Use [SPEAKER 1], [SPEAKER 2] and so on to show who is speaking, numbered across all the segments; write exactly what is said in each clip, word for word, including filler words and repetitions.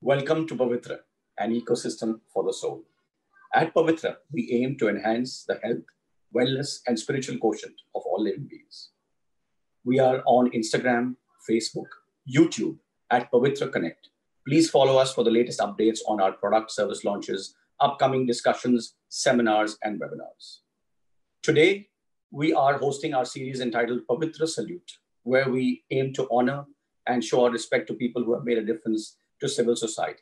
[SPEAKER 1] Welcome to Pavitra, an ecosystem for the soul. At Pavitra, we aim to enhance the health, wellness, and spiritual quotient of all living beings. We are on Instagram, Facebook, YouTube at Pavitra Connect. Please follow us for the latest updates on our product service launches, upcoming discussions, seminars, and webinars. Today, we are hosting our series entitled Pavitra Salute, where we aim to honor and show our respect to people who have made a difference to civil society.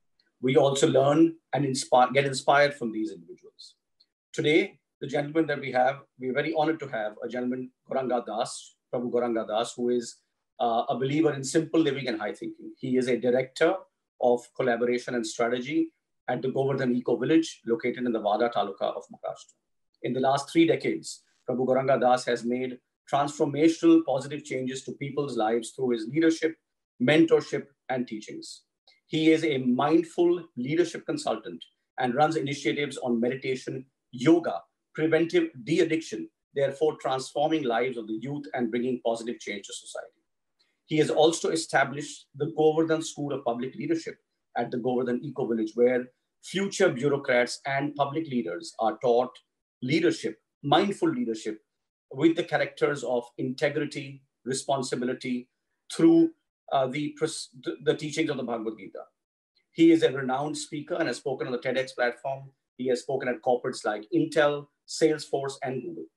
[SPEAKER 1] We also learn and inspire, get inspired from these individuals. Today, the gentleman that we have, we're very honored to have a gentleman, Gauranga Das, Prabhu Gauranga Das, who is uh, a believer in simple living and high thinking. He is a director of collaboration and strategy at the Govardhan Eco Village, located in the Wada Taluka of Maharashtra. In the last three decades, Prabhu Gauranga Das has made transformational positive changes to people's lives through his leadership, mentorship, and teachings. He is a mindful leadership consultant and runs initiatives on meditation, yoga, preventive de-addiction, therefore transforming lives of the youth and bringing positive change to society. He has also established the Govardhan School of Public Leadership at the Govardhan Eco Village, where future bureaucrats and public leaders are taught leadership, mindful leadership, with the characters of integrity, responsibility, through uh, the, the teachings of the Bhagavad Gita. He is a renowned speaker and has spoken on the TEDx platform. He has spoken at corporates like Intel, Salesforce, and Google.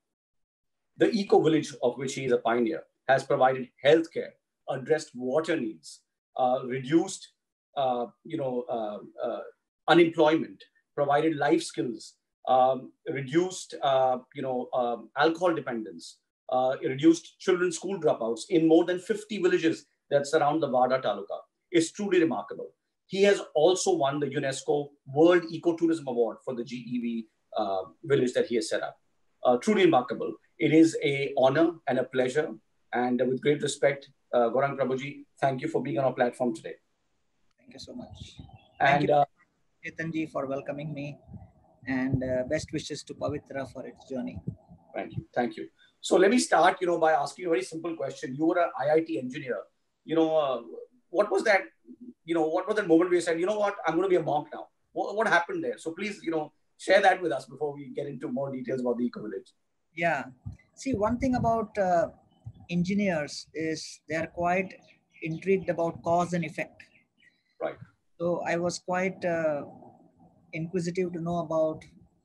[SPEAKER 1] The Eco Village, of which he is a pioneer, has provided healthcare, addressed water needs, uh, reduced uh, you know, uh, uh, unemployment, provided life skills, um, reduced uh, you know, um, alcohol dependence, uh, reduced children's school dropouts in more than fifty villages that surround the Wada Taluka. Is truly remarkable. He has also won the UNESCO World Ecotourism Award for the G E V uh, village that he has set up. Uh, truly remarkable. It is an honor and a pleasure. And with great respect, uh, Gaurang Prabhuji, thank you for being on our platform today.
[SPEAKER 2] Thank you so much.
[SPEAKER 1] And
[SPEAKER 2] Thank you,
[SPEAKER 1] uh,
[SPEAKER 2] Chetanji, for welcoming me, and uh, best wishes to Pavitra for its journey.
[SPEAKER 1] Thank you. Thank you. So let me start, you know, by asking you a very simple question. You were an I I T engineer. You know, uh, what was that, you know, what was that moment where you said, you know what, I'm going to be a monk now? What, what happened there? So please, you know, share that with us before we get into more details about the Eco Village.
[SPEAKER 2] Yeah. See, one thing about uh, engineers is they are quite intrigued about cause and effect.
[SPEAKER 1] Right.
[SPEAKER 2] So I was quite uh, inquisitive to know about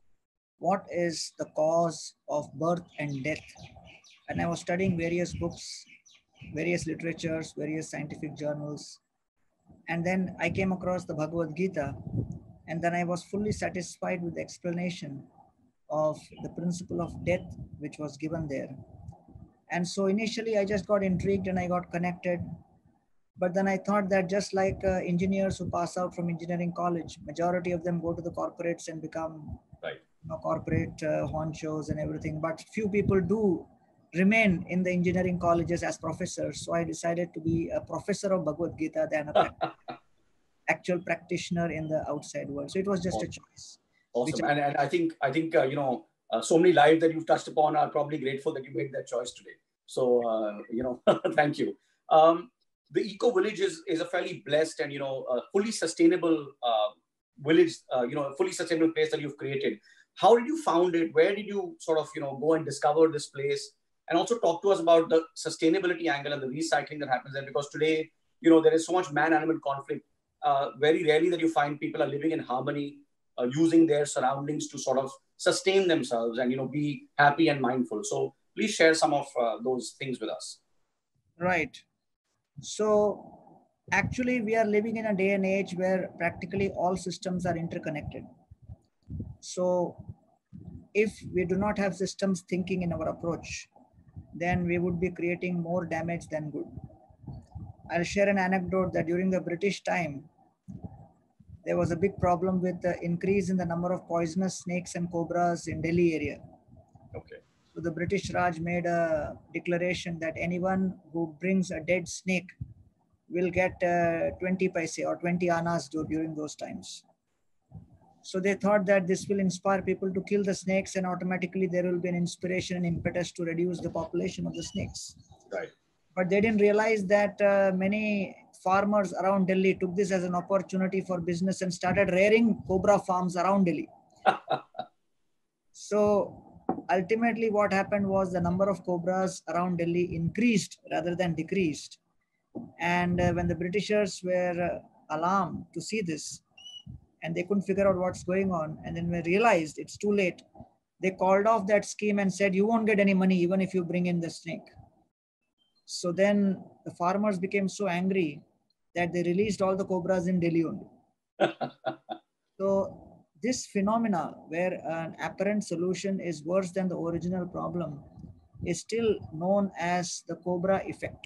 [SPEAKER 2] what is the cause of birth and death. And I was studying various books, various literatures, various scientific journals. And then I came across the Bhagavad Gita, and then I was fully satisfied with the explanation of the principle of death, which was given there. And so initially I just got intrigued and I got connected. But then I thought that just like uh, engineers who pass out from engineering college, majority of them go to the corporates and become
[SPEAKER 1] right.
[SPEAKER 2] you know, corporate uh, honchos and everything. But few people do remain in the engineering colleges as professors. So I decided to be a professor of Bhagavad Gita than a actual practitioner in the outside world. So it was just
[SPEAKER 1] awesome.
[SPEAKER 2] a choice.
[SPEAKER 1] Awesome. And, and I think, I think uh, you know, uh, so many lives that you've touched upon are probably grateful that you made that choice today. So, uh, you know, thank you. Um, the Eco Village is, is a fairly blessed and, you know, uh, fully sustainable uh, village, uh, you know, a fully sustainable place that you've created. How did you found it? Where did you sort of, you know, go and discover this place? And also talk to us about the sustainability angle and the recycling that happens there. Because today, you know, there is so much man-animal conflict. Uh, very rarely that you find people are living in harmony, uh, using their surroundings to sort of sustain themselves and, you know, be happy and mindful. So please share some of uh, those things with us.
[SPEAKER 2] Right. So actually we are living in a day and age where practically all systems are interconnected. So if we do not have systems thinking in our approach, then we would be creating more damage than good. I'll share an anecdote that during the British time, there was a big problem with the increase in the number of poisonous snakes and cobras in Delhi area.
[SPEAKER 1] Okay.
[SPEAKER 2] So the British Raj made a declaration that anyone who brings a dead snake will get uh, twenty paise or twenty annas during those times. So they thought that this will inspire people to kill the snakes, and automatically there will be an inspiration and impetus to reduce the population of the snakes.
[SPEAKER 1] Right.
[SPEAKER 2] But they didn't realize that uh, many farmers around Delhi took this as an opportunity for business and started rearing cobra farms around Delhi. So ultimately what happened was the number of cobras around Delhi increased rather than decreased. And uh, when the Britishers were uh, alarmed to see this, and they couldn't figure out what's going on, and then we realized it's too late, they called off that scheme and said, you won't get any money even if you bring in the snake. So then the farmers became so angry that they released all the cobras in Delhi only. So this phenomena where an apparent solution is worse than the original problem is still known as the cobra effect.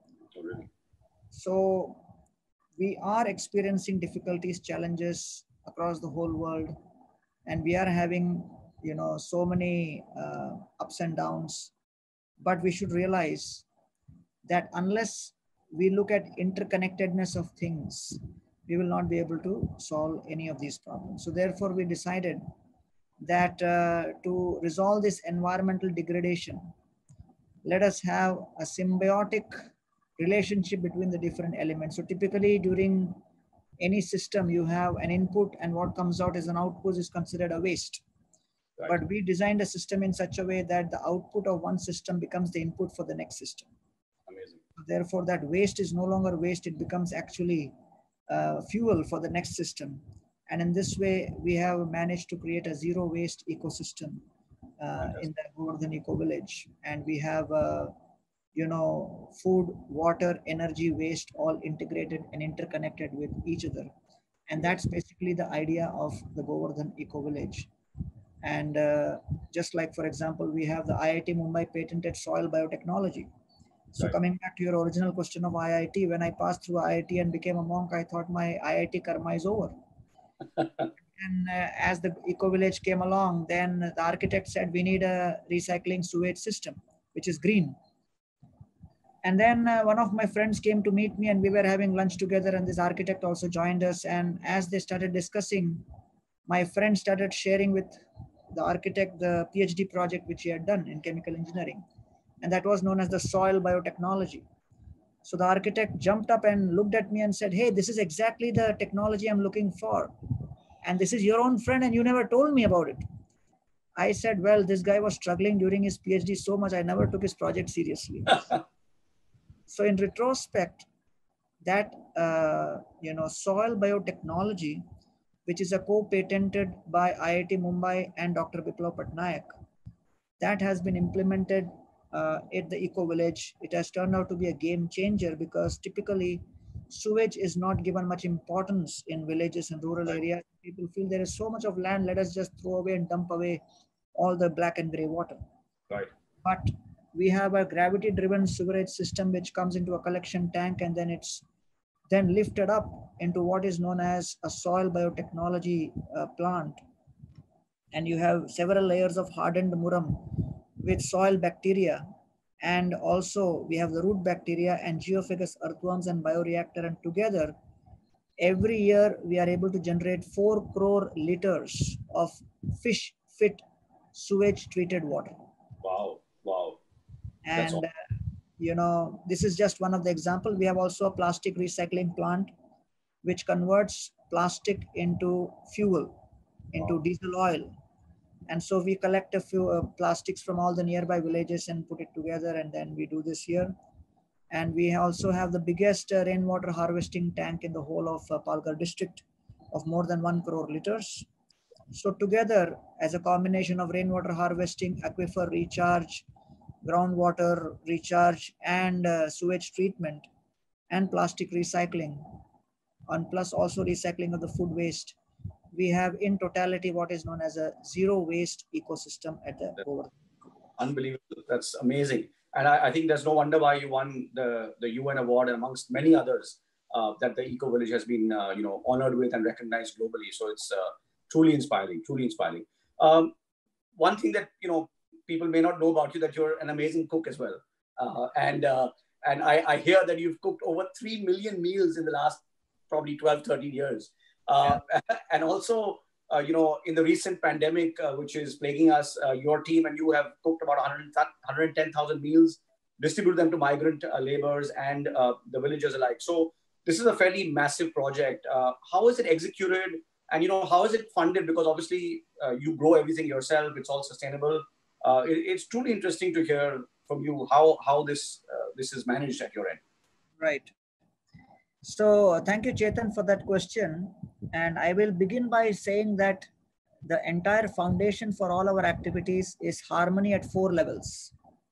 [SPEAKER 2] So we are experiencing difficulties, challenges across the whole world, and we are having, you know, so many uh, ups and downs. But we should realize that unless we look at interconnectedness of things, we will not be able to solve any of these problems. So therefore, we decided that uh, to resolve this environmental degradation, let us have a symbiotic relationship between the different elements. So typically during any system, you have an input and what comes out as an output is considered a waste. Right. But we designed a system in such a way that the output of one system becomes the input for the next system.
[SPEAKER 1] Amazing.
[SPEAKER 2] Therefore, that waste is no longer waste, it becomes actually uh, fuel for the next system. And in this way, we have managed to create a zero waste ecosystem uh, in the Govardhan Eco Village. And we have uh, you know, food, water, energy, waste, all integrated and interconnected with each other. And that's basically the idea of the Govardhan Eco Village. And uh, just like, for example, we have the I I T Mumbai patented soil biotechnology. So right. Coming back to your original question of I I T, when I passed through I I T and became a monk, I thought my I I T karma is over. And uh, as the Eco Village came along, then the architect said, we need a recycling sewage system, which is green. And then uh, one of my friends came to meet me and we were having lunch together, and this architect also joined us. And as they started discussing, my friend started sharing with the architect the PhD project which he had done in chemical engineering. And that was known as the soil biotechnology. So the architect jumped up and looked at me and said, hey, this is exactly the technology I'm looking for. And this is your own friend and you never told me about it. I said, well, this guy was struggling during his PhD so much, I never took his project seriously. So in retrospect, that uh, you know, soil biotechnology, which is a co-patented by I I T Mumbai and Doctor Biplav Patnaik, that has been implemented uh, at the Eco Village. It has turned out to be a game changer because typically sewage is not given much importance in villages and rural areas. People feel there is so much of land, let us just throw away and dump away all the black and gray water.
[SPEAKER 1] Right.
[SPEAKER 2] But we have a gravity driven sewerage system which comes into a collection tank, and then it's then lifted up into what is known as a soil biotechnology uh, plant. And you have several layers of hardened muram with soil bacteria. And also we have the root bacteria and geophagus earthworms and bioreactor. And together, every year we are able to generate four crore liters of fish fit sewage treated water.
[SPEAKER 1] Wow, wow.
[SPEAKER 2] And awesome. uh, you know, this is just one of the examples. We have also a plastic recycling plant which converts plastic into fuel, into wow. diesel oil. And so we collect a few uh, plastics from all the nearby villages and put it together, and then we do this here. And we also have the biggest uh, rainwater harvesting tank in the whole of uh, Palghar district of more than one crore liters. So together, as a combination of rainwater harvesting, aquifer recharge, groundwater recharge, and uh, sewage treatment, and plastic recycling, and plus also recycling of the food waste, we have in totality what is known as a zero waste ecosystem at the Govardhan.
[SPEAKER 1] Unbelievable. That's amazing. And I, I think there's no wonder why you won the, the U N award, and amongst many others uh, that the Eco Village has been uh, you know, honored with and recognized globally. So it's uh, truly inspiring, truly inspiring. Um, one thing that, you know, people may not know about you, that you're an amazing cook as well. Uh, and uh, and I, I hear that you've cooked over three million meals in the last probably twelve, thirteen years. Uh, yeah. And also, uh, you know, in the recent pandemic, uh, which is plaguing us, uh, your team and you have cooked about one hundred ten thousand meals, distributed them to migrant uh, laborers and uh, the villagers alike. So this is a fairly massive project. Uh, how is it executed? And, you know, how is it funded? Because obviously uh, you grow everything yourself. It's all sustainable. Uh, it, it's truly interesting to hear from you how, how this, uh, this is managed at your end.
[SPEAKER 2] Right. So uh, thank you, Chetan, for that question. And I will begin by saying that the entire foundation for all our activities is harmony at four levels.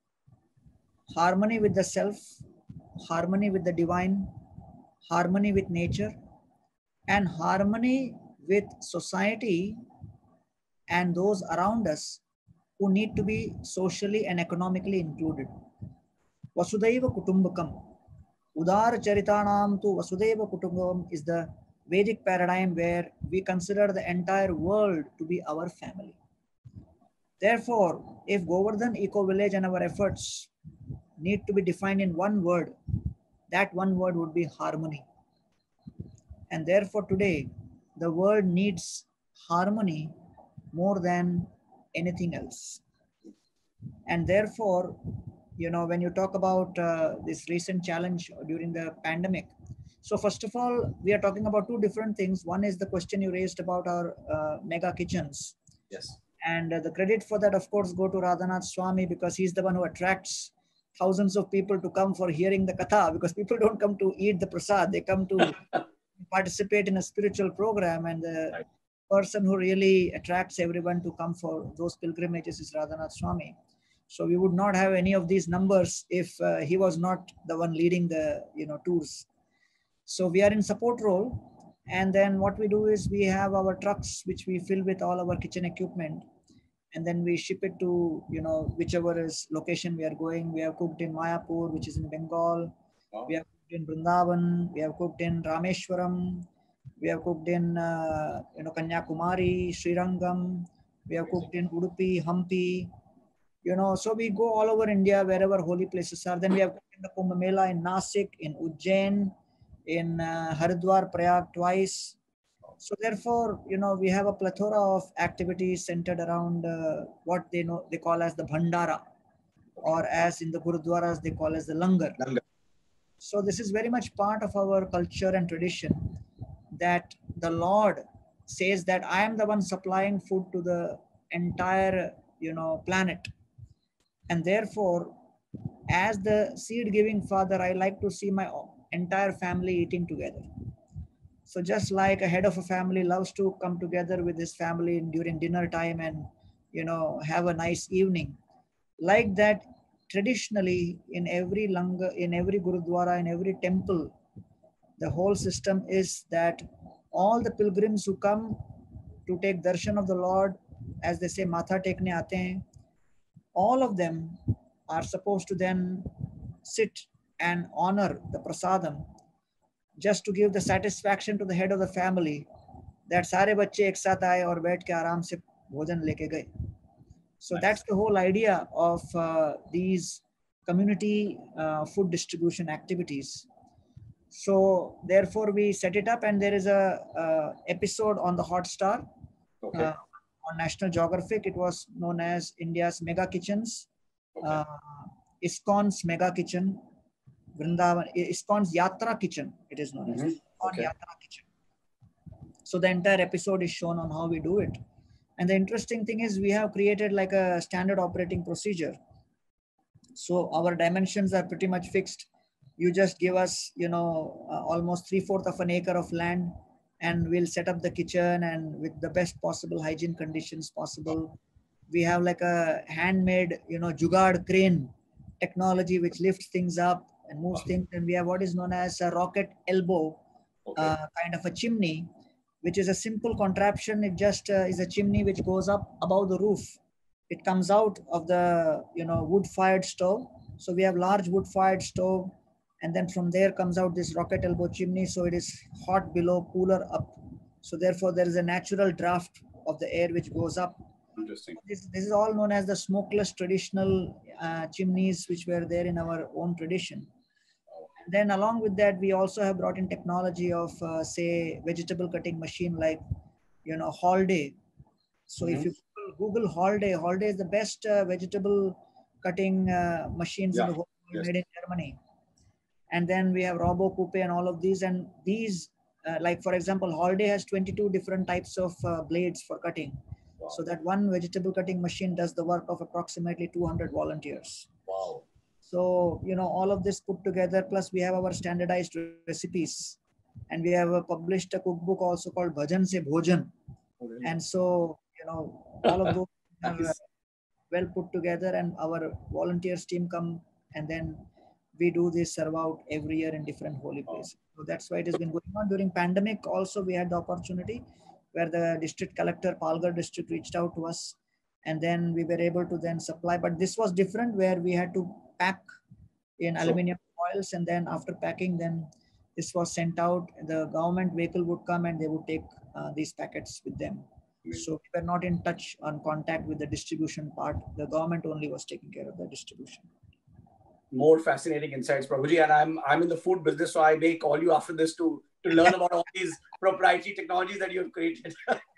[SPEAKER 2] Harmony with the self, harmony with the divine, harmony with nature, and harmony with society and those around us who need to be socially and economically included. Vasudhaiva Kutumbakam. Udara Charitanam tu Vasudhaiva Kutumbakam is the Vedic paradigm where we consider the entire world to be our family. Therefore, if Govardhan Eco Village and our efforts need to be defined in one word, that one word would be harmony. And therefore today, the world needs harmony more than anything else. And therefore, you know, when you talk about uh, this recent challenge during the pandemic, so first of all, we are talking about two different things. One is the question you raised about our uh, mega kitchens.
[SPEAKER 1] Yes.
[SPEAKER 2] And uh, the credit for that, of course, go to Radhanath Swami, because he's the one who attracts thousands of people to come for hearing the katha, because people don't come to eat the prasad, they come to participate in a spiritual program. And the right. person who really attracts everyone to come for those pilgrimages is Radhanath Swami. So we would not have any of these numbers if uh, he was not the one leading the you know tours. So we are in support role. And then what we do is we have our trucks, which we fill with all our kitchen equipment. And then we ship it to, you know, whichever is location we are going. We have cooked in Mayapur, which is in Bengal. Wow. We have cooked in Vrindavan. We have cooked in Rameshwaram. We have cooked in, uh, you know, Kanyakumari, Srirangam. We have cooked in Udupi, Hampi. You know, so we go all over India, wherever holy places are. Then we have cooked in the Kumbh Mela in Nasik, in Ujjain, in uh, Haridwar, Prayag twice. So therefore, you know, we have a plethora of activities centered around uh, what they know they call as the Bhandara, or as in the Gurudwaras they call as the Langar. Langar. So this is very much part of our culture and tradition, that the Lord says that I am the one supplying food to the entire, you know, planet. And therefore, as the seed-giving father, I like to see my entire family eating together. So just like a head of a family loves to come together with his family during dinner time and, you know, have a nice evening, like that, traditionally in every langar, in every Gurudwara, in every temple, the whole system is that all the pilgrims who come to take darshan of the Lord, as they say, matha tekne aate hain, all of them are supposed to then sit and honor the prasadam, just to give the satisfaction to the head of the family that sare bacche ek sath aaye aur baith ke aaram se bhojan leke gaye. So that's the whole idea of uh, these community uh, food distribution activities. So therefore we set it up, and there is a uh, episode on the Hotstar, okay. uh, on National Geographic. It was known as India's Mega Kitchens, okay. uh, ISKCON's Mega Kitchen, Vrindavan, ISKCON's Yatra Kitchen, it is known mm-hmm. as ISKCON okay. Yatra Kitchen. So the entire episode is shown on how we do it. And the interesting thing is we have created like a standard operating procedure. So our dimensions are pretty much fixed. You just give us, you know, uh, almost three-fourths of an acre of land, and we'll set up the kitchen and with the best possible hygiene conditions possible. We have like a handmade, you know, Jugaad crane technology which lifts things up and moves things. And we have what is known as a rocket elbow, okay. uh, kind of a chimney, which is a simple contraption. It just uh, is a chimney which goes up above the roof. It comes out of the, you know, wood-fired stove. So we have large wood-fired stove, and then from there comes out this rocket elbow chimney. So it is hot below, cooler up. So therefore there is a natural draft of the air which goes up.
[SPEAKER 1] Interesting.
[SPEAKER 2] This, this is all known as the smokeless traditional uh, chimneys which were there in our own tradition. Then along with that, we also have brought in technology of, uh, say, vegetable cutting machine like, you know, Hallday. So mm-hmm. if you Google, Google Hallday, Hallday is the best uh, vegetable cutting uh, machines yeah. in the world, yes. made in Germany. And then we have Robo Coupe and all of these. And these, uh, like for example, Holiday has twenty-two different types of uh, blades for cutting. Wow. So that one vegetable cutting machine does the work of approximately two hundred volunteers.
[SPEAKER 1] Wow.
[SPEAKER 2] So, you know, all of this put together, plus we have our standardized recipes. And we have a published a cookbook also called Bhajan Se Bhojan. Oh, really? And so, you know, all of those are uh, well put together, and our volunteers team come, and then we do this serve out every year in different holy places. So that's why it has been going on. During pandemic also, we had the opportunity where the district collector, Palghar district, reached out to us, and then we were able to then supply. But this was different, where we had to pack in sure. aluminum foils, and then after packing, then this was sent out. The government vehicle would come and they would take uh, these packets with them. So we were not in touch, on contact with the distribution part. The government only was taking care of the distribution.
[SPEAKER 1] More fascinating insights, Prabhuji. And I'm I'm in the food business, so I may call you after this to to learn about all these proprietary technologies that you have created.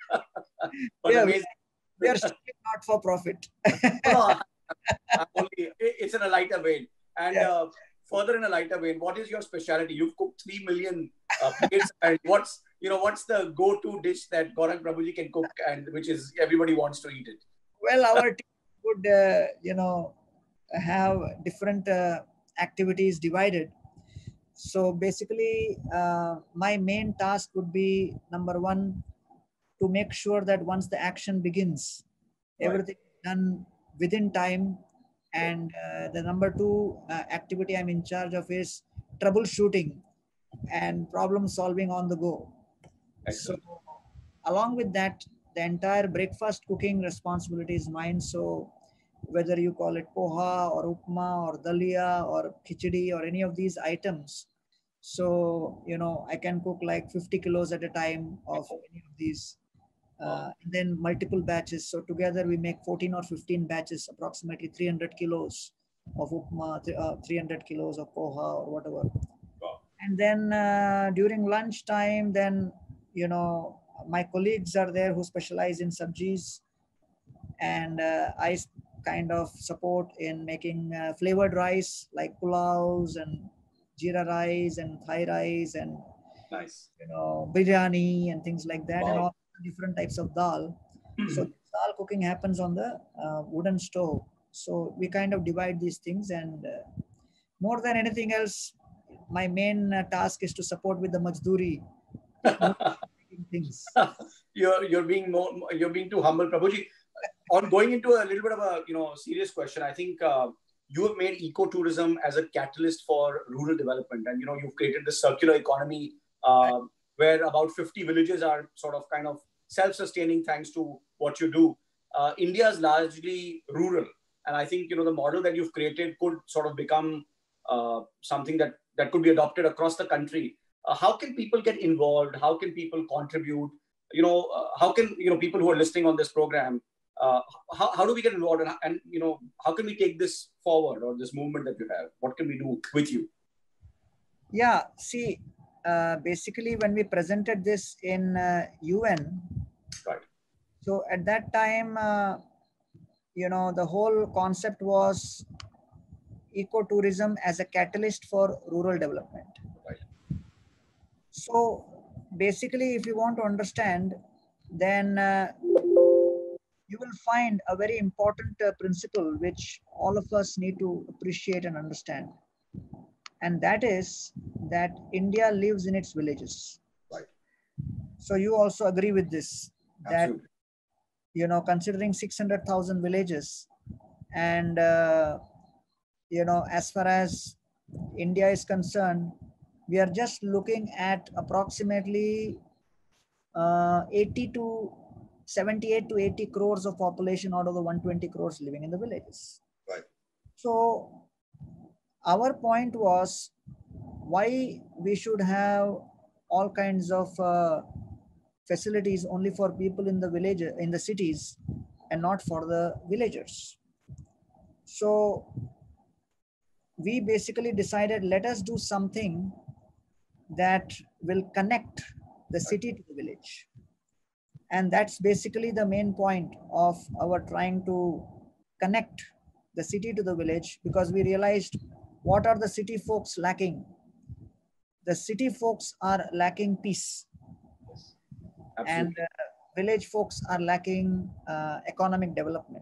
[SPEAKER 2] Yeah, we, we are still not for profit.
[SPEAKER 1] No, only, it's in a lighter vein. And yeah. uh, further in a lighter vein, what is your specialty? You've cooked three million uh, plates, and what's you know what's the go-to dish that Gaurang Prabhuji can cook, and which is everybody wants to eat it?
[SPEAKER 2] Well, our team would uh, you know have different uh, activities divided. So basically, uh, my main task would be, number one, to make sure that once the action begins, right, everything is done within time. And uh, the number two uh, activity I'm in charge of is troubleshooting and problem solving on the go. Excellent. So along with that, the entire breakfast cooking responsibility is mine. So whether you call it poha or upma or dalia or khichdi or any of these items, so you know I can cook like fifty kilos at a time of any of these, uh, and then multiple batches. So together we make fourteen or fifteen batches, approximately three hundred kilos of upma, uh, three hundred kilos of poha or whatever. Wow. And then uh, during lunch time, then you know my colleagues are there who specialize in sabjis, and uh, I kind of support in making uh, flavored rice like pulaus and jeera rice and Thai rice and
[SPEAKER 1] nice,
[SPEAKER 2] you know biryani and things like that. Wow. And all different types of dal. So dal cooking happens on the uh, wooden stove. So we kind of divide these things, and uh, more than anything else, my main uh, task is to support with the majduri. Things.
[SPEAKER 1] you're you're being more you're being too humble, Prabhuji. On going into a little bit of a you know serious question, I think uh, you have made ecotourism as a catalyst for rural development, and you know you've created this circular economy uh, where about fifty villages are sort of kind of self-sustaining thanks to what you do. Uh, India is largely rural, and I think you know the model that you've created could sort of become uh, something that that could be adopted across the country. Uh, how can people get involved? How can people contribute? You know, uh, how can you know people who are listening on this program? Uh, how, how do we get involved, and, and you know how can we take this forward, or this movement that you have? What can we do with you?
[SPEAKER 2] Yeah, see, uh, basically when we presented this in uh, U N,
[SPEAKER 1] right?
[SPEAKER 2] So at that time, uh, you know, the whole concept was ecotourism as a catalyst for rural development.
[SPEAKER 1] Right.
[SPEAKER 2] So basically, if you want to understand, then uh, you will find a very important uh, principle which all of us need to appreciate and understand. And that is that India lives in its villages.
[SPEAKER 1] Right.
[SPEAKER 2] So you also agree with this,
[SPEAKER 1] Absolutely.
[SPEAKER 2] that, you know, considering six hundred thousand villages, and, uh, you know, as far as India is concerned, we are just looking at approximately uh, eighty to seventy-eight to eighty crores of population out of the one hundred twenty crores living in the villages.
[SPEAKER 1] Right.
[SPEAKER 2] So our point was why we should have all kinds of uh, facilities only for people in the village, in the cities, and not for the villagers. So we basically decided, let us do something that will connect the city to the village. And that's basically the main point of our trying to connect the city to the village, because we realized what are the city folks lacking. the city folks are lacking peace.
[SPEAKER 1] Absolutely.
[SPEAKER 2] And uh, village folks are lacking uh, economic development.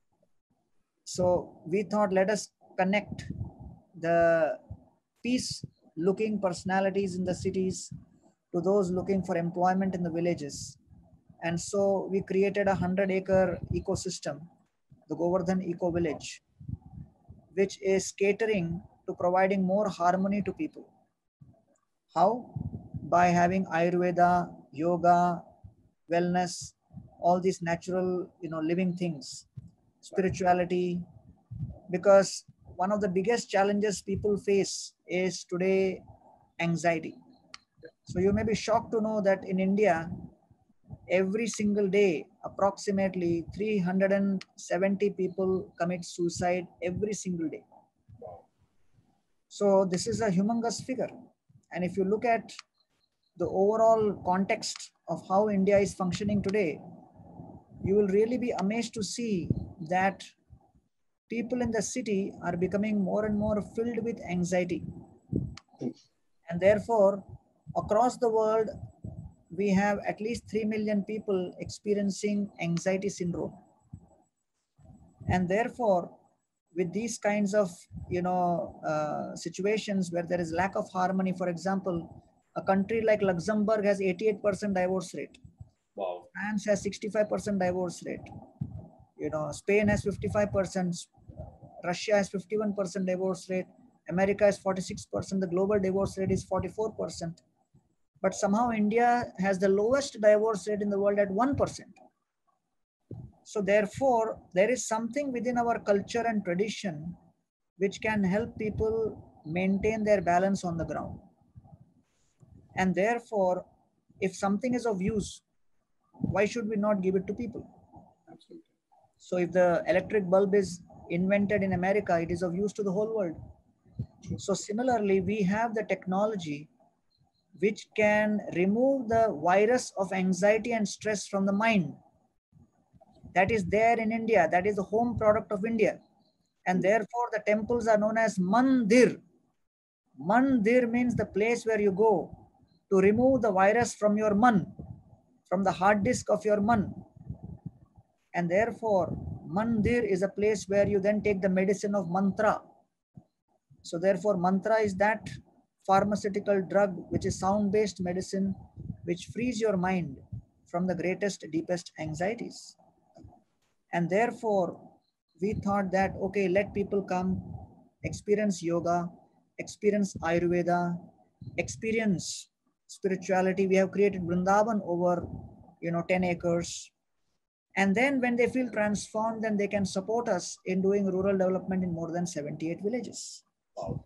[SPEAKER 2] So we thought, let us connect the peace looking personalities in the cities to those looking for employment in the villages. And so we created a hundred acre ecosystem, the Govardhan Eco Village, which is catering to providing more harmony to people. How? By having Ayurveda, yoga, wellness, all these natural, you know, living things, spirituality, because one of the biggest challenges people face is today anxiety. So you may be shocked to know that in India, every single day, approximately three hundred seventy people commit suicide every single day. So this is a humongous figure. And if you look at the overall context of how India is functioning today, you will really be amazed to see that people in the city are becoming more and more filled with anxiety. And therefore, across the world, we have at least three million people experiencing anxiety syndrome. And therefore, with these kinds of, you know, uh, situations where there is lack of harmony, for example, a country like Luxembourg has eighty-eight percent divorce rate.
[SPEAKER 1] Wow.
[SPEAKER 2] France has sixty-five percent divorce rate. You know, Spain has fifty-five percent. Russia has fifty-one percent divorce rate. America is forty-six percent. The global divorce rate is forty-four percent. But somehow India has the lowest divorce rate in the world at one percent. So therefore, there is something within our culture and tradition which can help people maintain their balance on the ground. And therefore, if something is of use, why should we not give it to people?
[SPEAKER 1] Absolutely.
[SPEAKER 2] So if the electric bulb is invented in America, it is of use to the whole world. So similarly, we have the technology which can remove the virus of anxiety and stress from the mind. That is there in India. That is the home product of India. And therefore, the temples are known as mandir. Mandir means the place where you go to remove the virus from your man, from the hard disk of your man. And therefore, mandir is a place where you then take the medicine of mantra. So therefore, mantra is that pharmaceutical drug which is sound-based medicine which frees your mind from the greatest, deepest anxieties. And therefore, we thought that, okay, let people come, experience yoga, experience Ayurveda, experience spirituality. We have created Vrindavan over, you know, ten acres. And then when they feel transformed, then they can support us in doing rural development in more than seventy-eight villages.
[SPEAKER 1] Wow.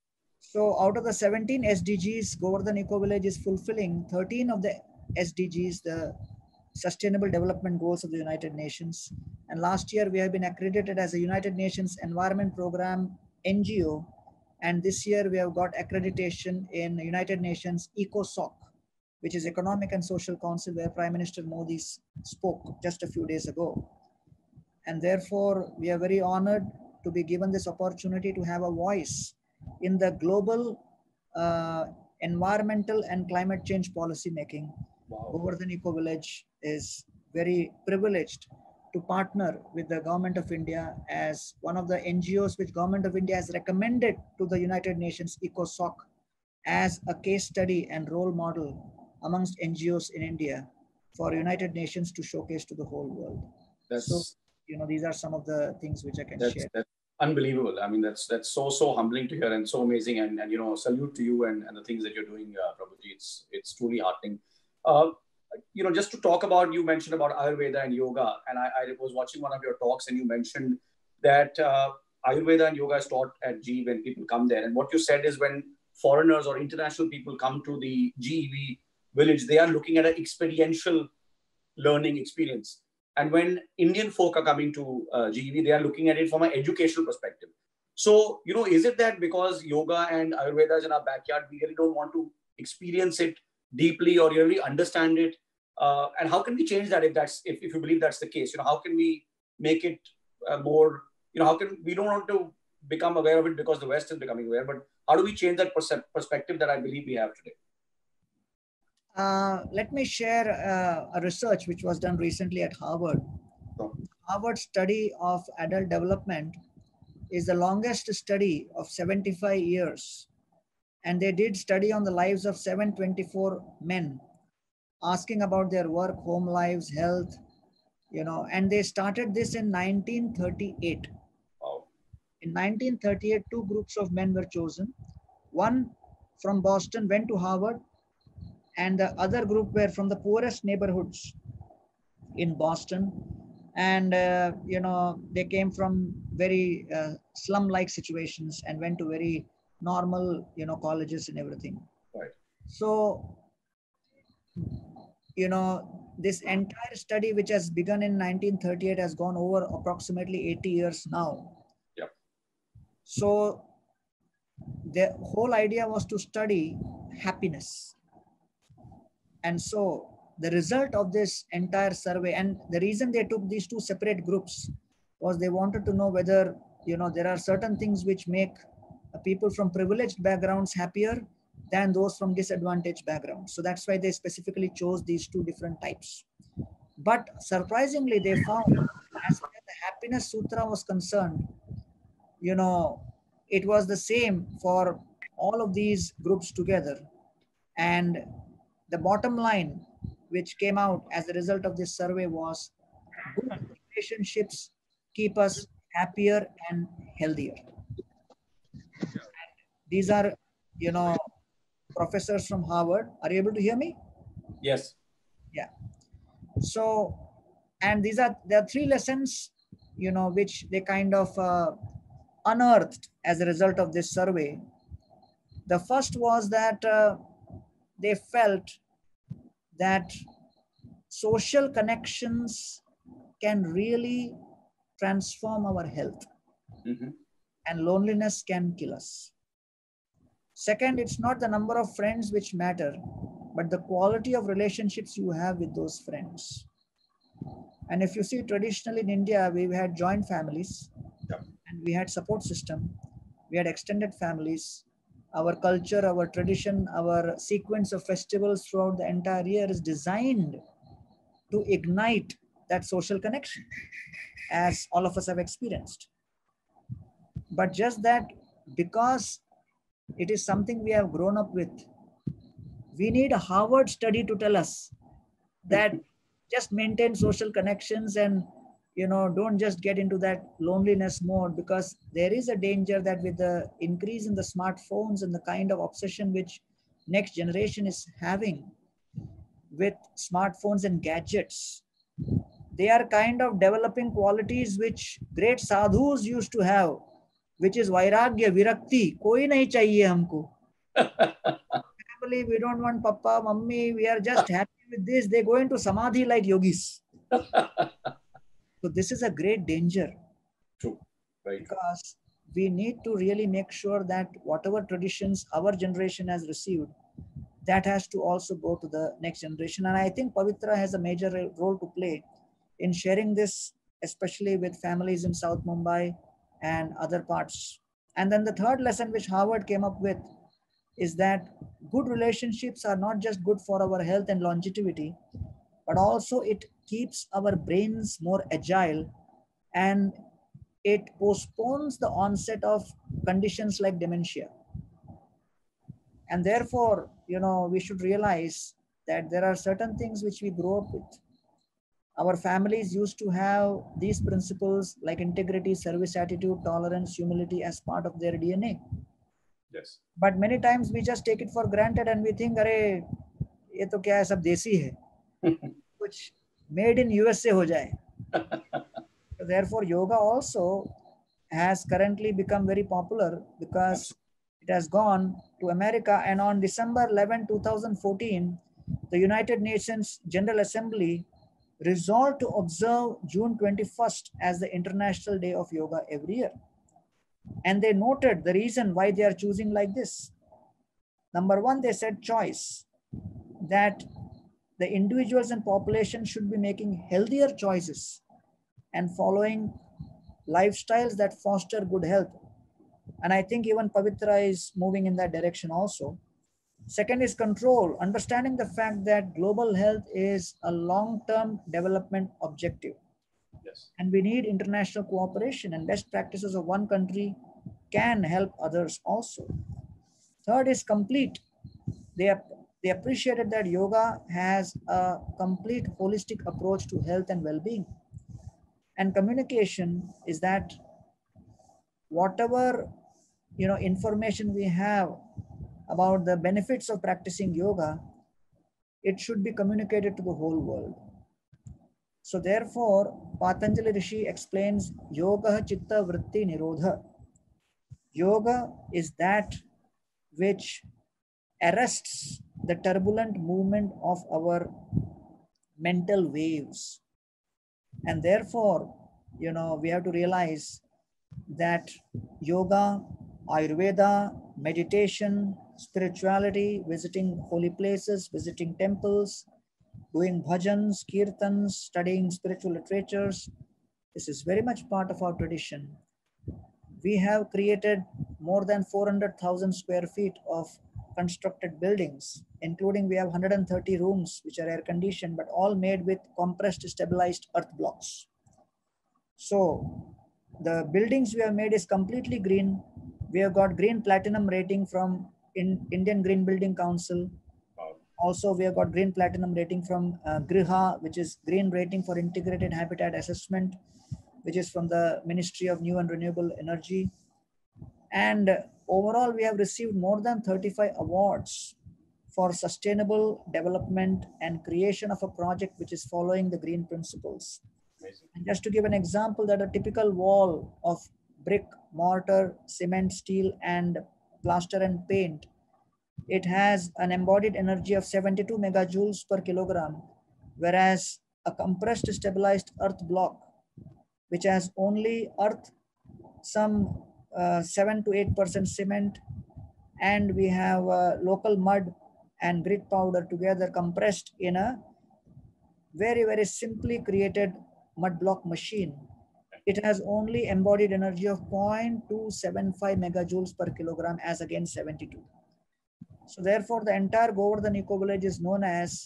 [SPEAKER 2] So out of the seventeen S D Gs, Govardhan Eco Village is fulfilling thirteen of the S D Gs, the Sustainable Development Goals of the United Nations. And last year, we have been accredited as a United Nations Environment Program N G O. And this year, we have got accreditation in United Nations ECOSOC, which is Economic and Social Council, where Prime Minister Modi spoke just a few days ago. And therefore, we are very honored to be given this opportunity to have a voice in the global uh, environmental and climate change policy making.
[SPEAKER 1] Wow.
[SPEAKER 2] Govardhan Eco Village is very privileged to partner with the Government of India as one of the N G Os which Government of India has recommended to the United Nations ECOSOC as a case study and role model amongst N G Os in India for United Nations to showcase to the whole world.
[SPEAKER 1] That's,
[SPEAKER 2] so, you know, these are some of the things which I can
[SPEAKER 1] that's,
[SPEAKER 2] share.
[SPEAKER 1] That's unbelievable. I mean, that's that's so, so humbling to hear and so amazing. And, and you know, salute to you and, and the things that you're doing, uh, Prabhuji. It's, it's truly heartening. Uh, you know, just to talk about, you mentioned about Ayurveda and yoga. And I, I was watching one of your talks and you mentioned that uh, Ayurveda and yoga is taught at G when people come there. And what you said is when foreigners or international people come to the G E V village, they are looking at an experiential learning experience. And when Indian folk are coming to uh, G E V, they are looking at it from an educational perspective. So, you know, is it that because yoga and Ayurveda is in our backyard, we really don't want to experience it deeply or really understand it? Uh, and how can we change that if that's if, if you believe that's the case? You know, how can we make it uh, more, you know, how can we don't want to become aware of it because the West is becoming aware, but how do we change that perspective that I believe we have today?
[SPEAKER 2] Uh, let me share uh, a research which was done recently at Harvard.
[SPEAKER 1] Oh.
[SPEAKER 2] Harvard study of adult development is the longest study of seventy-five years. And they did study on the lives of seven hundred twenty-four men, asking about their work, home lives, health, you know, and they started this in nineteen thirty-eight.
[SPEAKER 1] Wow.
[SPEAKER 2] In nineteen thirty-eight, two groups of men were chosen. One from Boston went to Harvard, and the other group were from the poorest neighborhoods in Boston. And, uh, you know, they came from very uh, slum-like situations and went to very normal, you know, colleges and everything.
[SPEAKER 1] Right.
[SPEAKER 2] So, you know, this entire study, which has begun in nineteen thirty-eight, has gone over approximately eighty years now.
[SPEAKER 1] Yep.
[SPEAKER 2] So the whole idea was to study happiness. And so the result of this entire survey, and the reason they took these two separate groups was they wanted to know whether, you know, there are certain things which make people from privileged backgrounds happier than those from disadvantaged backgrounds. So that's why they specifically chose these two different types. But surprisingly, they found, as far as the happiness sutra was concerned, you know, it was the same for all of these groups together. And the bottom line, which came out as a result of this survey, was good relationships keep us happier and healthier. And these are, you know, professors from Harvard. Are you able to hear me?
[SPEAKER 1] Yes.
[SPEAKER 2] Yeah. So, and these are, there are three lessons, you know, which they kind of uh, unearthed as a result of this survey. The first was that uh, they felt that social connections can really transform our health. Mm-hmm. And loneliness can kill us. Second, it's not the number of friends which matter, but the quality of relationships you have with those friends. And if you see, traditionally in India, we've had joint families, yeah, and we had support system, we had extended families. Our culture, our tradition, our sequence of festivals throughout the entire year is designed to ignite that social connection, as all of us have experienced. But just that, because it is something we have grown up with, we need a Harvard study to tell us that just maintain social connections and, you know, don't just get into that loneliness mode, because there is a danger that with the increase in the smartphones and the kind of obsession which next generation is having with smartphones and gadgets, they are kind of developing qualities which great sadhus used to have, which is vairagya, virakti. Koi nahi chahiye humko. Family, we don't want papa, mummy, we are just happy with this. They go into samadhi like yogis. So this is a great danger.
[SPEAKER 1] True. Right.
[SPEAKER 2] Because we need to really make sure that whatever traditions our generation has received, that has to also go to the next generation. And I think Pavitra has a major role to play in sharing this, especially with families in South Mumbai and other parts. And then the third lesson which Harvard came up with is that good relationships are not just good for our health and longevity, but also it keeps our brains more agile, and it postpones the onset of conditions like dementia. And therefore, you know, we should realize that there are certain things which we grow up with. Our families used to have these principles like integrity, service attitude, tolerance, humility as part of their D N A.
[SPEAKER 1] Yes.
[SPEAKER 2] But many times we just take it for granted and we think, "Arey, ye to kya hai, sab desi hai." Which made in U S A ho jaye. So therefore, yoga also has currently become very popular because it has gone to America. And on December eleventh, two thousand fourteen, the United Nations General Assembly resolved to observe June twenty-first as the International Day of Yoga every year. And they noted the reason why they are choosing like this. Number one, they said choice, that the individuals and population should be making healthier choices and following lifestyles that foster good health. And I think even Pavitra is moving in that direction also. Second is control, understanding the fact that global health is a long-term development objective.
[SPEAKER 1] Yes.
[SPEAKER 2] And we need international cooperation, and best practices of one country can help others also. Third is complete. They, ap- they appreciated that yoga has a complete holistic approach to health and well-being. And communication is that whatever you know information we have about the benefits of practicing yoga, it should be communicated to the whole world. So therefore, Patanjali Rishi explains yoga chitta vritti nirodha. Yoga is that which arrests the turbulent movement of our mental waves. And therefore, you know, we have to realize that yoga, Ayurveda, meditation, spirituality, visiting holy places, visiting temples, doing bhajans, kirtans, studying spiritual literatures, this is very much part of our tradition. We have created more than four hundred thousand square feet of constructed buildings, including we have one hundred thirty rooms which are air conditioned, but all made with compressed stabilized earth blocks. So the buildings we have made is completely green. We have got green platinum rating from in Indian Green Building Council.
[SPEAKER 1] Wow.
[SPEAKER 2] Also, we have got green platinum rating from uh, Griha, which is green rating for integrated habitat assessment, which is from the Ministry of New and Renewable Energy. And overall, we have received more than thirty-five awards for sustainable development and creation of a project which is following the green principles.
[SPEAKER 1] Amazing.
[SPEAKER 2] And just to give an example, that a typical wall of brick, mortar, cement, steel, and plaster and paint, it has an embodied energy of seventy-two megajoules per kilogram, whereas a compressed stabilized earth block, which has only earth, some uh, seven to eight percent cement, and we have uh, local mud and grit powder together compressed in a very, very simply created mud block machine. It has only embodied energy of zero point two seven five megajoules per kilogram as against seventy-two. So therefore, the entire Govardhan Eco Village is known as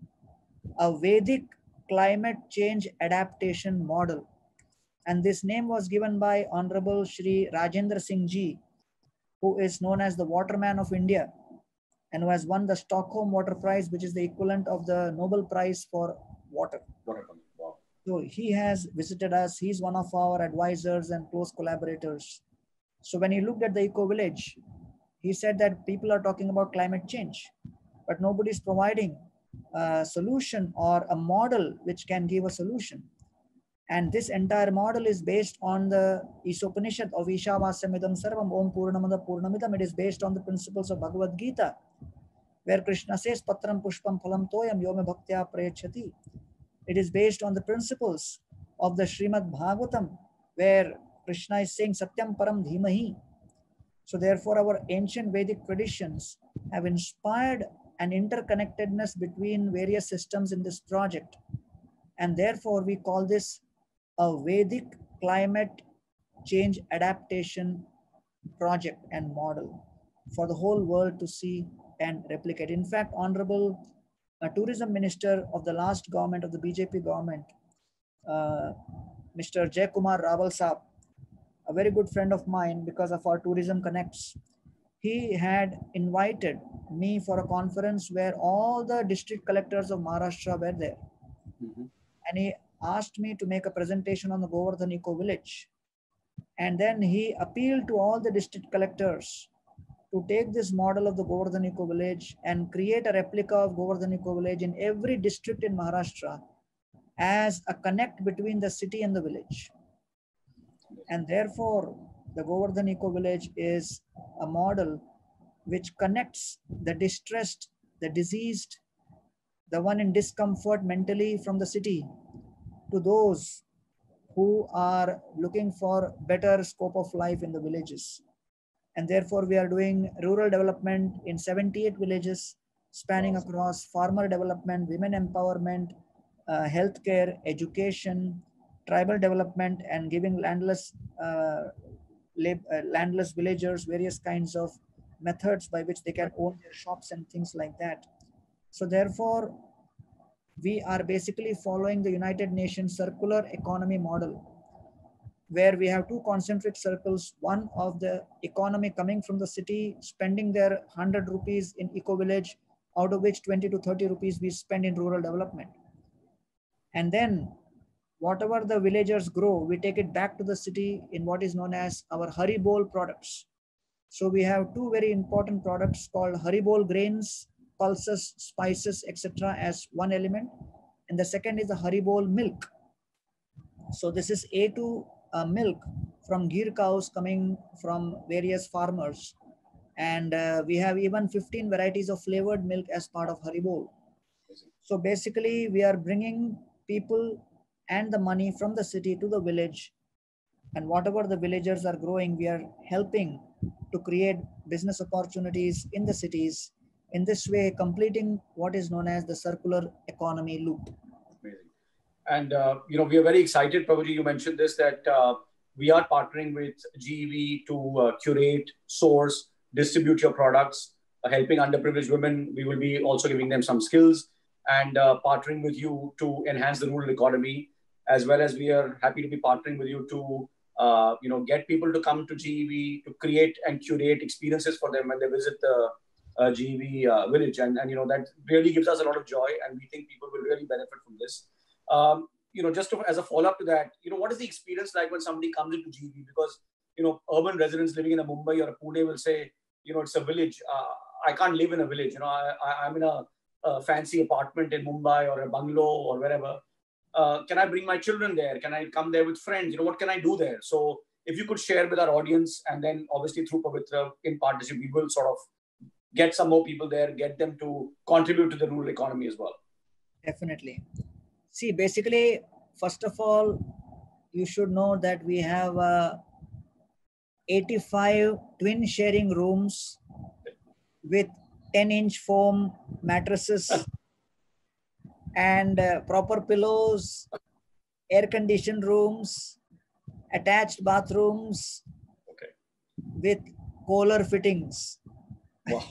[SPEAKER 2] a Vedic climate change adaptation model. And this name was given by Honorable Shri Rajendra Singh Ji, who is known as the Waterman of India and who has won the Stockholm Water Prize, which is the equivalent of the Nobel Prize for water.
[SPEAKER 1] Wow.
[SPEAKER 2] So he has visited us. He's one of our advisors and close collaborators. So when he looked at the Eco Village, he said that people are talking about climate change, but nobody is providing a solution or a model which can give a solution. And this entire model is based on the Isopanishad of Ishavasamidam Sarvam Om Purnamada Purnamidam. It is based on the principles of Bhagavad Gita, where Krishna says, Patram Pushpam Phalam Toyam Yome Bhaktya Prayachati. It is based on the principles of the Srimad Bhagavatam, where Krishna is saying, Satyam Param Dhimahi. So therefore, our ancient Vedic traditions have inspired an interconnectedness between various systems in this project. And therefore, we call this a Vedic climate change adaptation project and model for the whole world to see and replicate. In fact, Honorable uh, Tourism Minister of the last government of the B J P government, uh, Mister Jay Kumar Rawal Saab, a very good friend of mine because of our tourism connects, he had invited me for a conference where all the district collectors of Maharashtra were there.
[SPEAKER 1] Mm-hmm.
[SPEAKER 2] And he asked me to make a presentation on the Govardhan Eco Village. And then he appealed to all the district collectors to take this model of the Govardhan Eco Village and create a replica of Govardhan Eco Village in every district in Maharashtra as a connect between the city and the village. And therefore, the Govardhan Eco Village is a model which connects the distressed, the diseased, the one in discomfort mentally from the city, to those who are looking for better scope of life in the villages. And therefore, we are doing rural development in seventy-eight villages, spanning across farmer development, women empowerment, uh, healthcare, education, tribal development, and giving landless uh, lab, uh, landless villagers, various kinds of methods by which they can own their shops and things like that. So therefore, we are basically following the United Nations circular economy model, where we have two concentric circles, one of the economy coming from the city, spending their one hundred rupees in eco-village, out of which twenty to thirty rupees we spend in rural development. And then whatever the villagers grow, we take it back to the city in what is known as our Haribol products. So we have two very important products called Haribol grains, pulses, spices, et cetera as one element. And the second is the Haribol milk. So this is A two uh, milk from Gir cows coming from various farmers. And uh, we have even fifteen varieties of flavored milk as part of Haribol. So basically we are bringing people and the money from the city to the village, and whatever the villagers are growing, we are helping to create business opportunities in the cities. In this way, completing what is known as the circular economy loop.
[SPEAKER 1] Amazing. And, uh, you know, we are very excited, probably you mentioned this, that uh, we are partnering with G E V to uh, curate, source, distribute your products, uh, helping underprivileged women. We will be also giving them some skills, and uh, partnering with you to enhance the rural economy, as well as we are happy to be partnering with you to, uh, you know, get people to come to G E V to create and curate experiences for them when they visit the uh, G E V uh, village. And, and, you know, that really gives us a lot of joy, and we think people will really benefit from this. Um, you know, just to, as a follow-up to that, you know, what is the experience like when somebody comes into G E V? Because, you know, urban residents living in a Mumbai or a Pune will say, you know, it's a village. Uh, I can't live in a village. You know, I, I, I'm in a, a fancy apartment in Mumbai or a bungalow or wherever. Uh, can I bring my children there? Can I come there with friends? You know, what can I do there? So if you could share with our audience, and then obviously through Pavitra in partnership, we will sort of get some more people there, get them to contribute to the rural economy as well.
[SPEAKER 2] Definitely. See, basically, first of all, you should know that we have uh, eighty-five twin sharing rooms with ten inch foam mattresses and uh, proper pillows, air conditioned rooms, attached bathrooms,
[SPEAKER 1] okay,
[SPEAKER 2] with Kohler fittings.
[SPEAKER 1] Wow.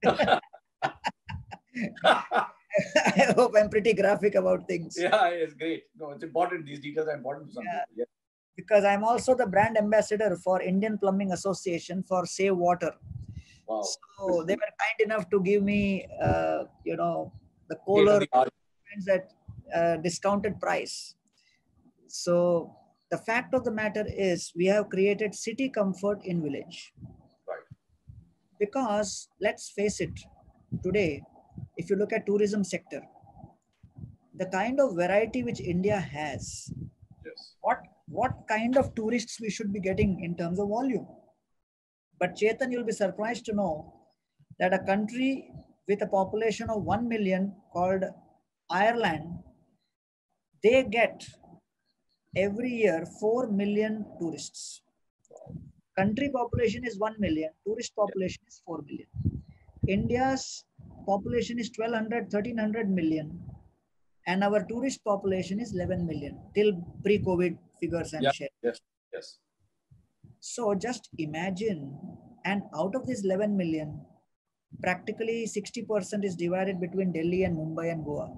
[SPEAKER 2] I hope I'm pretty graphic about things.
[SPEAKER 1] Yeah, it's great. No, it's important. These details are important to some
[SPEAKER 2] yeah.
[SPEAKER 1] people. Yeah.
[SPEAKER 2] Because I'm also the brand ambassador for Indian Plumbing Association for Save Water.
[SPEAKER 1] Wow.
[SPEAKER 2] So they were kind enough to give me, uh, you know, the Kohler at uh, discounted price. So the fact of the matter is we have created city comfort in village.
[SPEAKER 1] Right.
[SPEAKER 2] Because let's face it, today, if you look at tourism sector, the kind of variety which India has,
[SPEAKER 1] yes.
[SPEAKER 2] what, what kind of tourists we should be getting in terms of volume. But Chetan, you'll be surprised to know that a country with a population of one million called Ireland, they get every year four million tourists. Country population is one million, tourist population is four million. India's population is twelve hundred, thirteen hundred million, and our tourist population is eleven million till pre-COVID figures I'm
[SPEAKER 1] yeah,
[SPEAKER 2] sharing.
[SPEAKER 1] Yes, yes.
[SPEAKER 2] So just imagine, and out of this eleven million, practically sixty percent is divided between Delhi and Mumbai and Goa.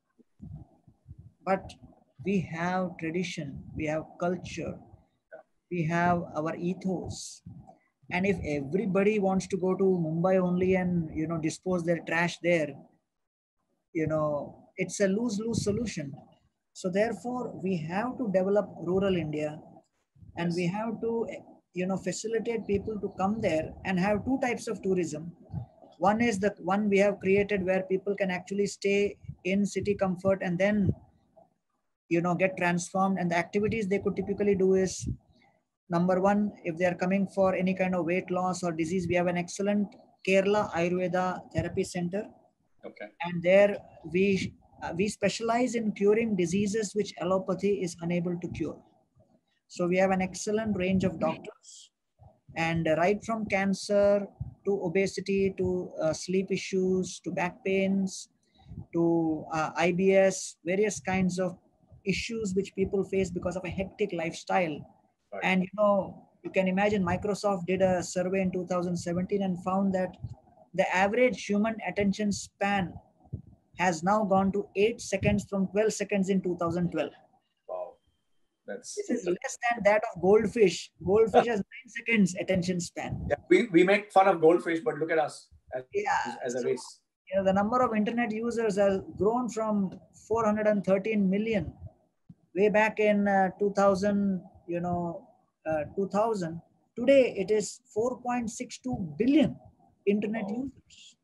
[SPEAKER 2] But we have tradition, we have culture, we have our ethos. And if everybody wants to go to Mumbai only and, you know, dispose their trash there, you know, it's a lose-lose solution. So therefore, we have to develop rural India, and yes. we have to, you know, facilitate people to come there and have two types of tourism. One is the one we have created where people can actually stay in city comfort and then, you know, get transformed. And the activities they could typically do is, number one, if they are coming for any kind of weight loss or disease, we have an excellent Kerala Ayurveda Therapy Center.
[SPEAKER 1] Okay.
[SPEAKER 2] And there we, uh, we specialize in curing diseases which allopathy is unable to cure. So we have an excellent range of doctors, and right from cancer to obesity to uh, sleep issues to back pains to uh, I B S, various kinds of issues which people face because of a hectic lifestyle. Right. And, you know, You can imagine Microsoft did a survey in two thousand seventeen and found that the average human attention span has now gone to eight seconds from twelve seconds in two thousand twelve.
[SPEAKER 1] Wow. That's
[SPEAKER 2] This is less than that of goldfish. Goldfish has nine seconds attention span.
[SPEAKER 1] Yeah, we, we make fun of goldfish, but look at us as,
[SPEAKER 2] Yeah.
[SPEAKER 1] as a
[SPEAKER 2] So,
[SPEAKER 1] race.
[SPEAKER 2] you know, the number of internet users has grown from four hundred thirteen million way back in uh, two thousand, you know, uh, two thousand. Today it is four point six two billion internet
[SPEAKER 1] Wow.
[SPEAKER 2] users.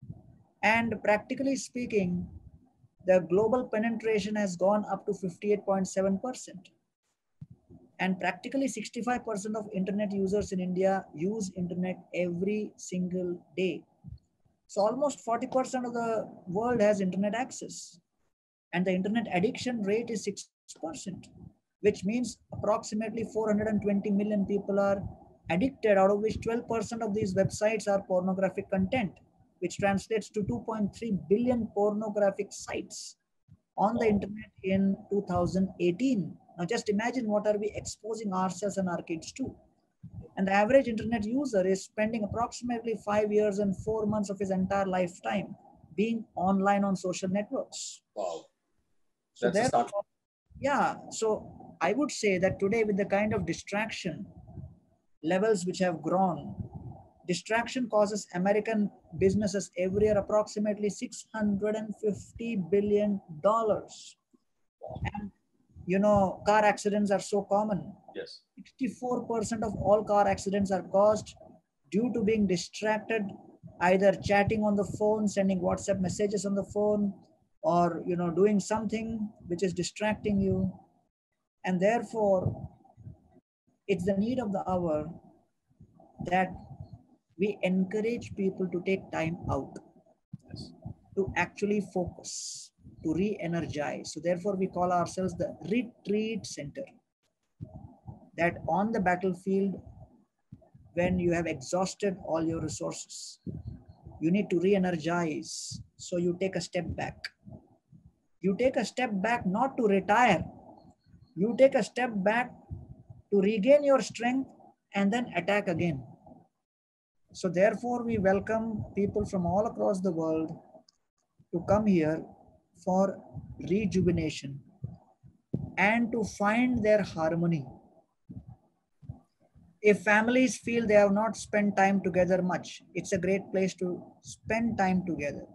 [SPEAKER 2] And practically speaking, the global penetration has gone up to fifty-eight point seven percent. And practically sixty-five percent of internet users in India use internet every single day. So almost forty percent of the world has internet access. And the internet addiction rate is six percent, which means approximately four hundred twenty million people are addicted, out of which twelve percent of these websites are pornographic content, which translates to two point three billion pornographic sites on the internet in two thousand eighteen. Now just imagine what are we exposing ourselves and our kids to. And the average internet user is spending approximately five years and four months of his entire lifetime being online on social networks.
[SPEAKER 1] Wow.
[SPEAKER 2] So
[SPEAKER 1] That's a start.
[SPEAKER 2] Yeah, so I would say that today with the kind of distraction levels which have grown, distraction causes American businesses every year approximately six hundred fifty billion dollars. And you know, car accidents are so common.
[SPEAKER 1] Yes.
[SPEAKER 2] sixty-four percent of all car accidents are caused due to being distracted, either chatting on the phone, sending WhatsApp messages on the phone, or you know, doing something which is distracting you. And therefore, it's the need of the hour that we encourage people to take time out,
[SPEAKER 1] Yes.
[SPEAKER 2] to actually focus, to re-energize. So therefore, we call ourselves the retreat center. That on the battlefield, when you have exhausted all your resources, you need to re-energize. So you take a step back. You take a step back not to retire. You take a step back to regain your strength and then attack again. So therefore, we welcome people from all across the world to come here for rejuvenation and to find their harmony. If families feel they have not spent time together much, it's a great place to spend time together.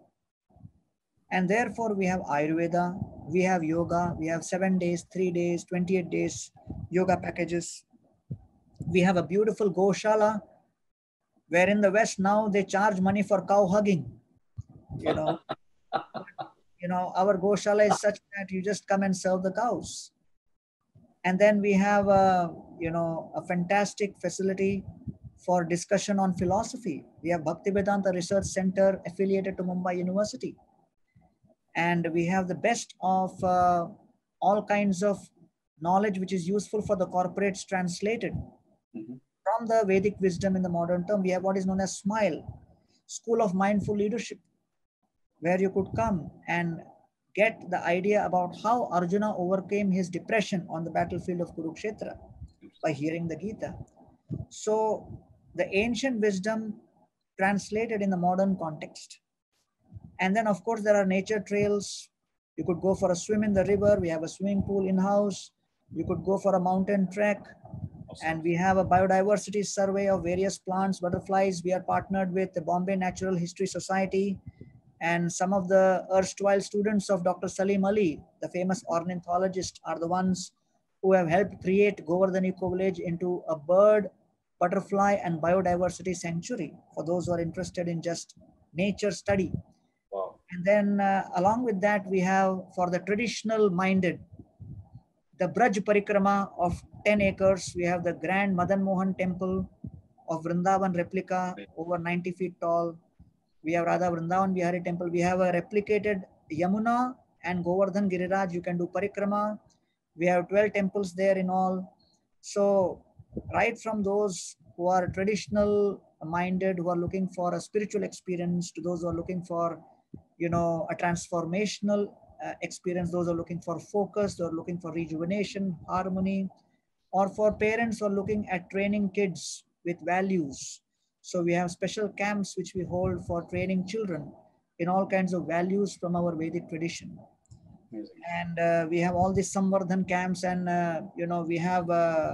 [SPEAKER 2] And therefore, we have Ayurveda, we have yoga, we have seven days, three days, twenty-eight days yoga packages. We have a beautiful Goshala, where in the West now they charge money for cow hugging. You know, you know, our Goshala is such that you just come and serve the cows. And then we have a, you know, a fantastic facility for discussion on philosophy. We have Bhaktivedanta Research Center affiliated to Mumbai University. And we have the best of uh, all kinds of knowledge which is useful for the corporates translated. Mm-hmm. From the Vedic wisdom in the modern term, we have what is known as SMILE, School of Mindful Leadership, where you could come and get the idea about how Arjuna overcame his depression on the battlefield of Kurukshetra by hearing the Gita. So the ancient wisdom translated in the modern context. And then of course there are nature trails. You could go for a swim in the river. We have a swimming pool in-house. You could go for a mountain trek. Awesome. And we have a biodiversity survey of various plants, butterflies. We are partnered with the Bombay Natural History Society. And some of the erstwhile students of Doctor Salim Ali, the famous ornithologist, are the ones who have helped create Govardhan Eco Village into a bird, butterfly, and biodiversity sanctuary for those who are interested in just nature study.
[SPEAKER 1] Wow.
[SPEAKER 2] And then uh, along with that, we have for the traditional minded, the Braj Parikrama of ten acres. We have the Grand Madan Mohan Temple of Vrindavan replica, over ninety feet tall. We have Radha Vrindavan Bihari Temple. We have a replicated Yamuna and Govardhan Giriraj. You can do Parikrama. We have twelve temples there in all. So right from those who are traditional minded, who are looking for a spiritual experience, to those who are looking for, you know, a transformational uh, experience, those who are looking for focus, those who are looking for rejuvenation, harmony. or for parents who are looking at training kids with values. So we have special camps which we hold for training children in all kinds of values from our Vedic tradition.
[SPEAKER 1] Amazing.
[SPEAKER 2] And uh, we have all these Samvardhan camps, and uh, you know we have uh,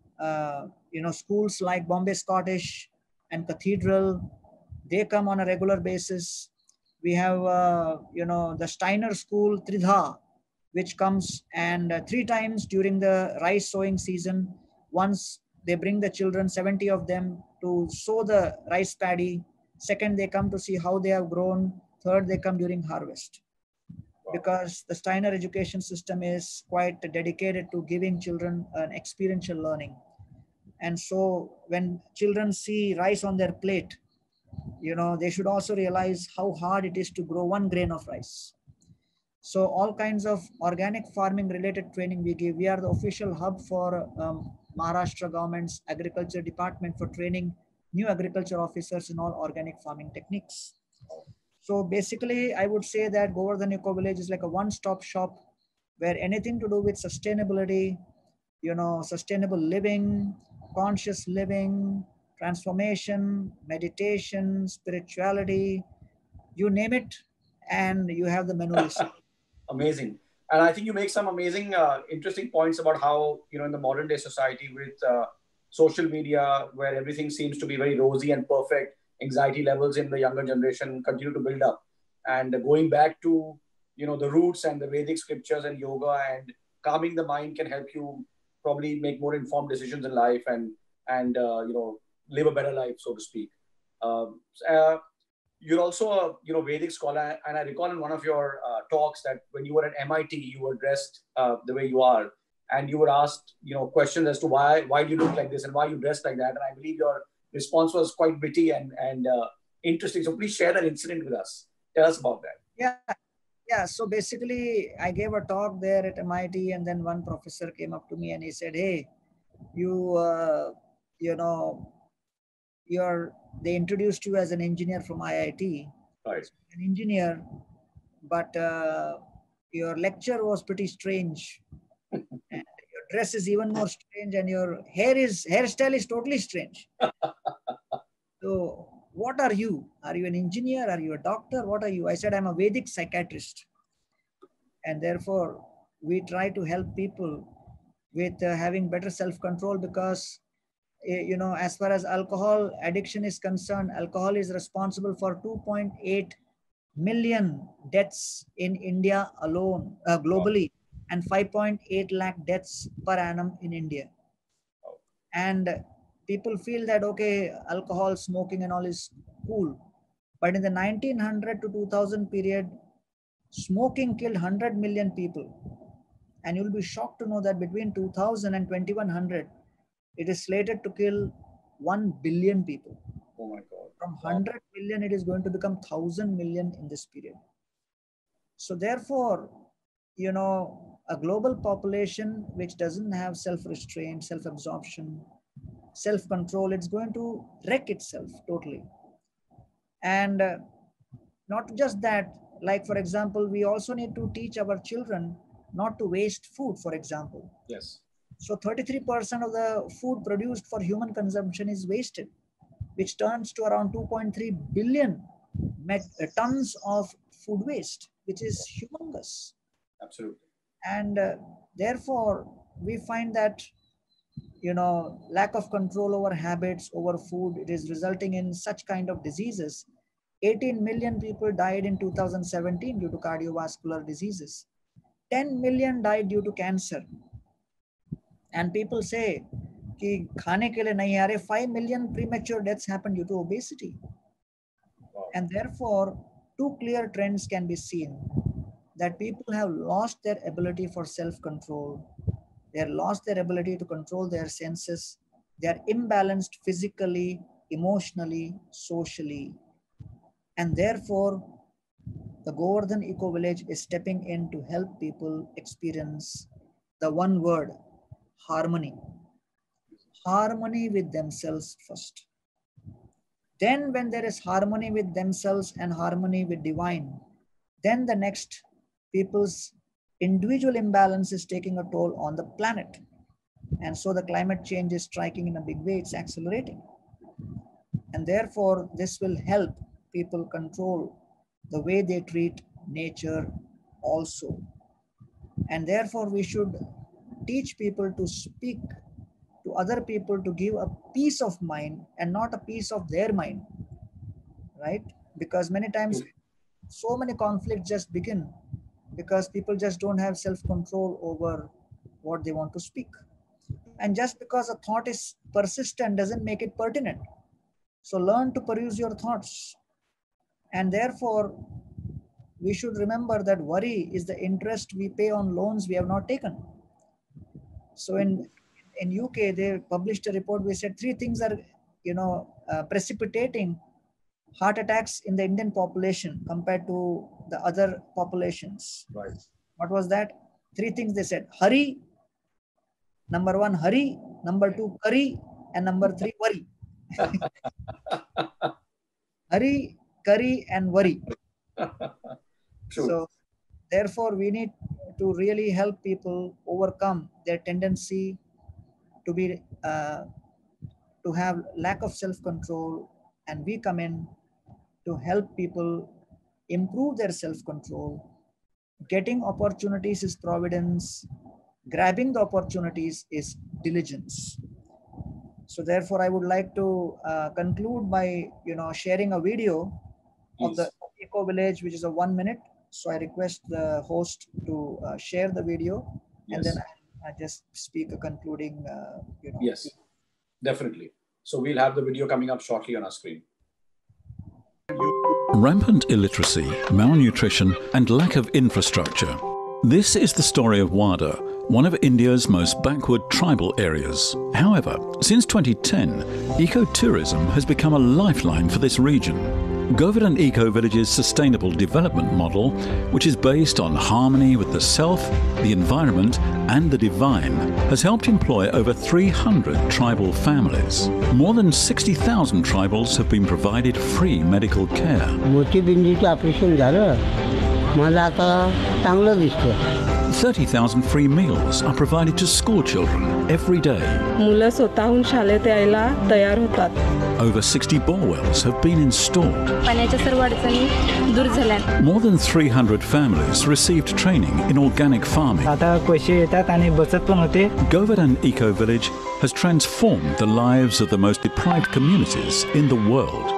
[SPEAKER 2] uh, you know schools like Bombay Scottish and Cathedral. They come on a regular basis. We have uh, you know the Steiner School Tridha, which comes, and uh, three times during the rice sowing season. Once they bring the children, seventy of them, to sow the rice paddy. Second, they come to see how they have grown. Third, they come during harvest, because the Steiner education system is quite dedicated to giving children an experiential learning. And so when children see rice on their plate, you know, they should also realize how hard it is to grow one grain of rice. So all kinds of organic farming related training we give. We are the official hub for um, Maharashtra government's agriculture department for training new agriculture officers in all organic farming techniques. So basically, I would say that Govardhan Eco Village is like a one-stop shop where anything to do with sustainability, you know, sustainable living, conscious living, transformation, meditation, spirituality, you name it, and you have the menu list.
[SPEAKER 1] Amazing. And I think you make some amazing, uh, interesting points about how, you know, in the modern day society with uh, social media, where everything seems to be very rosy and perfect, anxiety levels in the younger generation continue to build up. And going back to, you know, the roots and the Vedic scriptures and yoga and calming the mind can help you probably make more informed decisions in life and, and uh, you know, live a better life, so to speak. Um, uh, you're also a you know Vedic scholar, and I recall in one of your uh, talks that when you were at M I T, you were dressed uh, the way you are, and you were asked you know questions as to why why do you look like this and why you dressed like that. And I believe your response was quite witty and and uh, interesting. So please share that incident with us. Tell us about that.
[SPEAKER 2] Yeah, yeah. So basically, I gave a talk there at M I T, and then one professor came up to me and he said, "Hey, you, uh, you know, you're they introduced you as an engineer from I I T,
[SPEAKER 1] Right.
[SPEAKER 2] an engineer, but uh, your lecture was pretty strange, and your dress is even more strange, and your hair is hairstyle is totally strange. So, what are you? Are you an engineer? Are you a doctor? What are you?" I said, "I'm a Vedic psychiatrist," and therefore we try to help people with uh, having better self-control, because eh, you know as far as alcohol addiction is concerned, alcohol is responsible for two point eight million deaths in India alone, uh, globally, and five point eight lakh deaths per annum in India. And people feel that okay, alcohol smoking and all is cool, but in the nineteen hundred to two thousand period, smoking killed one hundred million people. And you'll be shocked to know that between two thousand and twenty-one hundred, it is slated to kill one billion people.
[SPEAKER 1] Oh my God.
[SPEAKER 2] From one hundred million, it is going to become one thousand million in this period. So therefore, you know, a global population which doesn't have self-restraint, self-absorption, self-control, it's going to wreck itself totally. And uh, not just that, like for example, we also need to teach our children not to waste food, for example.
[SPEAKER 1] Yes.
[SPEAKER 2] So thirty-three percent of the food produced for human consumption is wasted, which turns to around two point three billion met, uh, tons of food waste, which is humongous.
[SPEAKER 1] Absolutely.
[SPEAKER 2] And uh, therefore, we find that you know lack of control over habits, over food, it is resulting in such kind of diseases. eighteen million people died in two thousand seventeen due to cardiovascular diseases. ten million died due to cancer. And people say कि खाने के लिए नहीं आ रहे, five million premature deaths happen due to obesity.
[SPEAKER 1] Wow.
[SPEAKER 2] And therefore, two clear trends can be seen: that people have lost their ability for self-control. They have lost their ability to control their senses. They are imbalanced physically, emotionally, socially. And therefore, the Govardhan Eco Village is stepping in to help people experience the one word: harmony. Harmony with themselves first. Then when there is harmony with themselves and harmony with divine, then the next, people's individual imbalance is taking a toll on the planet. And so the climate change is striking in a big way, it's accelerating. And therefore, this will help people control the way they treat nature also. And therefore, we should teach people to speak to other people to give a peace of mind and not a piece of their mind, right? Because many times so many conflicts just begin because people just don't have self-control over what they want to speak. And just because a thought is persistent doesn't make it pertinent. So learn to peruse your thoughts. And therefore, we should remember that worry is the interest we pay on loans we have not taken. So in in U K, they published a report which said three things are, you know, uh, precipitating heart attacks in the Indian population compared to the other populations.
[SPEAKER 1] Right.
[SPEAKER 2] What was that? Three things they said: hurry. Number one, hurry. Number two, curry, and number three, worry. Hurry, curry, and worry.
[SPEAKER 1] True.
[SPEAKER 2] So, therefore, we need to really help people overcome their tendency to be uh, to have lack of self-control, and we come in to help people improve their self-control. Getting opportunities is providence. Grabbing the opportunities is diligence. So therefore, I would like to uh, conclude by you know sharing a video of the Eco Village, which is a one minute. So I request the host to uh, share the video, yes. And then I, I just speak a concluding. Uh, you know.
[SPEAKER 1] Yes, definitely. So we'll have the video coming up shortly on our screen.
[SPEAKER 3] Rampant illiteracy, malnutrition, and lack of infrastructure. This is the story of Wada, one of India's most backward tribal areas. However, since twenty ten, ecotourism has become a lifeline for this region. Govardhan Eco Village's sustainable development model, which is based on harmony with the self, the environment, and the divine, has helped employ over three hundred tribal families. More than sixty thousand tribals have been provided free medical care. thirty thousand free meals are provided to school children every day. Over sixty bore wells have been installed. More than three hundred families received training in organic farming. Govardhan Eco Village has transformed the lives of the most deprived communities in the world.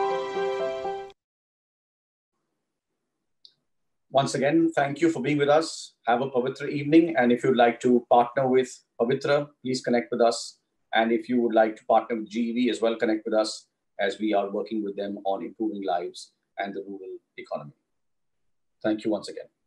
[SPEAKER 1] Once again, thank you for being with us. Have a Pavitra evening. And if you'd like to partner with Pavitra, please connect with us. And if you would like to partner with G E V as well, connect with us as we are working with them on improving lives and the rural economy. Thank you once again.